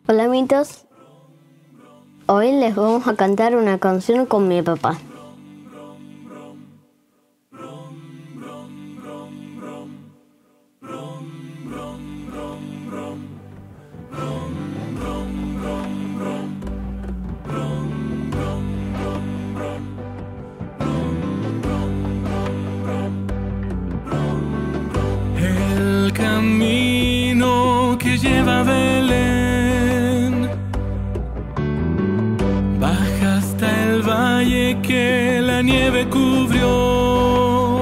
Hola amiguitos, hoy les vamos a cantar una canción con mi papá. El camino que lleva a Belén baja hasta el valle que la nieve cubrió.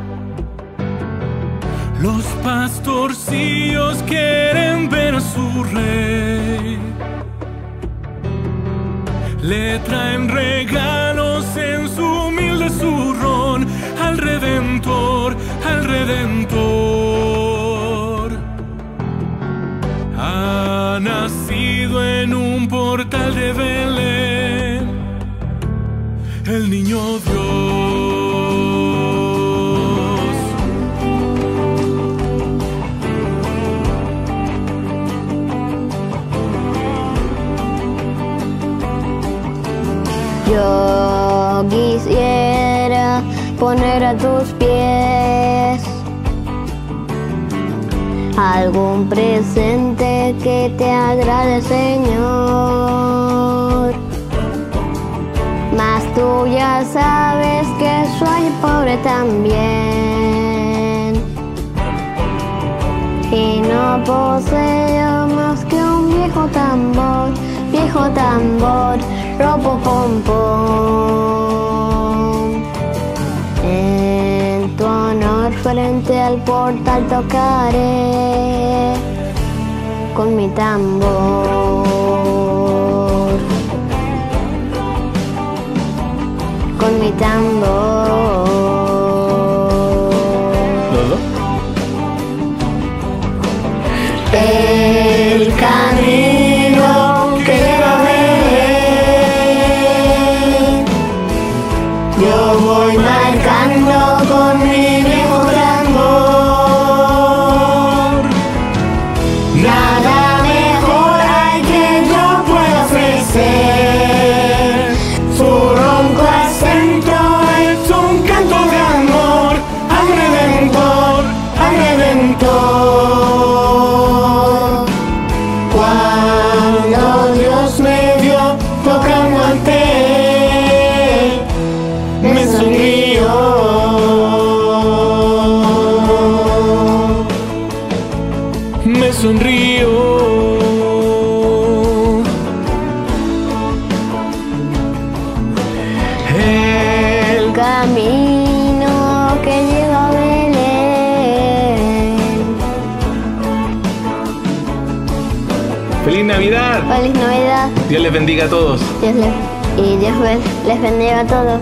Los pastorcillos quieren ver a su rey, le traen regalos en su humilde zurrón al Redentor, al Redentor. Ha nacido en un portal de Belén el niño Dios. Yo quisiera poner a tus pies algún presente que te agrade, Señor. Mas tú ya sabes que soy pobre también y no poseo más que un viejo tambor, robo pom pom. En tu honor frente al portal tocaré con mi tambor, con mi tambor. El camino que lleva a Belén, yo voy marcando con mi viejo tambor. Nada mejor hay que yo pueda ofrecer. Su ronco acento es un canto de amor al Redentor, al Redentor. Cuando Dios me vio tocando ante él, me sonrió. Me sonrió. El camino que lleva a Belén. ¡Feliz Navidad! Feliz Navidad. Dios les bendiga a todos. Dios les bendiga a todos.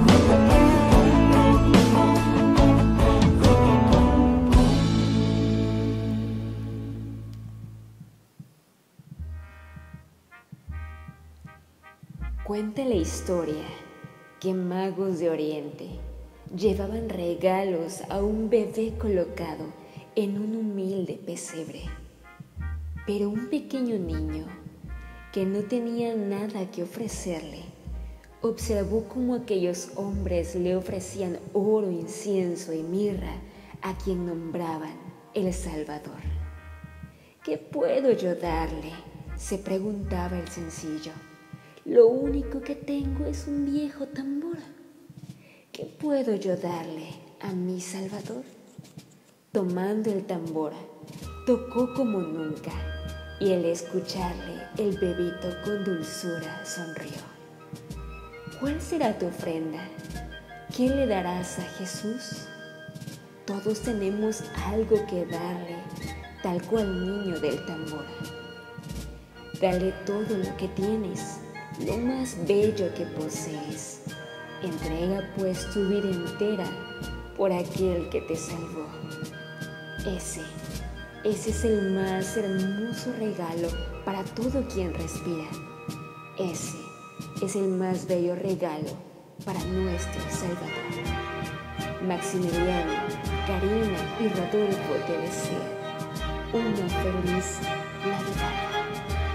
Cuenta la historia que magos de Oriente llevaban regalos a un bebé colocado en un humilde pesebre. Pero un pequeño niño, que no tenía nada que ofrecerle, observó cómo aquellos hombres le ofrecían oro, incienso y mirra a quien nombraban el Salvador. ¿Qué puedo yo darle?, se preguntaba el sencillo. Lo único que tengo es un viejo tambor. ¿Qué puedo yo darle a mi Salvador? Tomando el tambor, tocó como nunca, y al escucharle, el bebito con dulzura sonrió. ¿Cuál será tu ofrenda? ¿Qué le darás a Jesús? Todos tenemos algo que darle, tal cual niño del tambor. Dale todo lo que tienes, lo más bello que posees. Entrega pues tu vida entera por aquel que te salvó. Ese es el más hermoso regalo para todo quien respira. Ese es el más bello regalo para nuestro Salvador. Maximiliano, Karina y Rodolfo te desean una feliz Navidad.